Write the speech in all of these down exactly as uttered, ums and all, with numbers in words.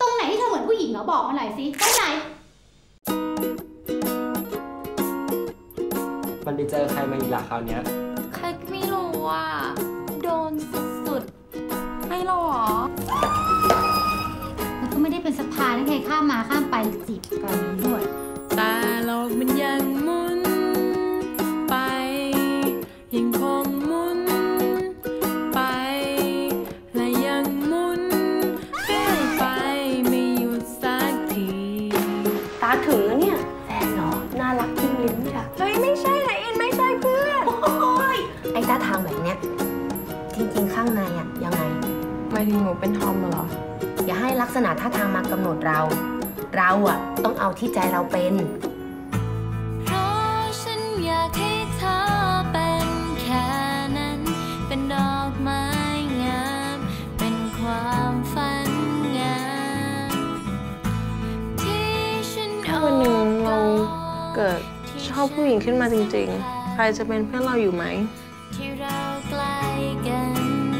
ตรงไหนที่เธอเหมือนผู้หญิงเหรอบอกมาหน่อยสิตรงไหนมันไปเจอใครมาอีกล่ะคราวเนี้ยใครไม่รู้ว่าโดนสุดให้เราหรอมันก็ไม่ได้เป็นสะพานให้ใครข้ามมาข้ามไปจีบกันด้วยแต่โลกมันยังหมุนไปยังคงหมุนไปและยังหมุนเรื่อยไปไม่หยุดสักทีตาถึงแล้วเนี่ยแฟนเหรอน่ารักจิ้มลิ้มจ้ะเฮ้ยไม่ใช่นะอินไม่ใช่เพื่อนโอ้ยไอ้ท่าทางแบบเนี้ยจริงๆข้างในอะยังไงหมายถึงหนูเป็นทอมเหรออย่าให้ลักษณะท่าทางมากำหนดเราเราอะต้องเอาที่ใจเราเป็นเพราะฉันอยากให้เธอเป็นแค่นั้นเป็นดอกไม้งามเป็นความฝันงามที่ฉันถ้าวันหนึ่งเราเกิดชอบผู้หญิงขึ้นมาจริงๆใครจะเป็นเพื่อนเราอยู่ไหมที่เราใกล้กัน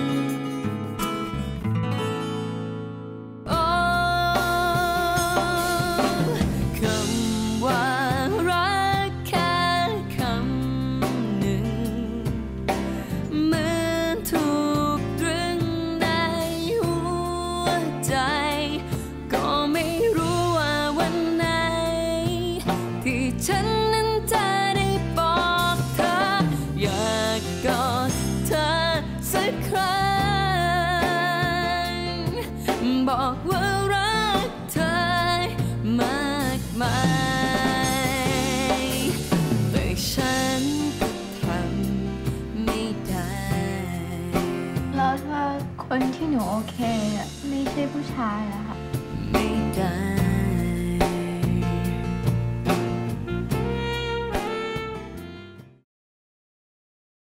ฉันนั้นจะได้บอกเธออยากกอดเธอสักครั้งบอกว่ารักเธอมากมายแต่ฉันก็ทำไม่ได้แล้วถ้าคนที่หนูโอเคไม่ใช่ผู้ชายอะค่ะไม่ได้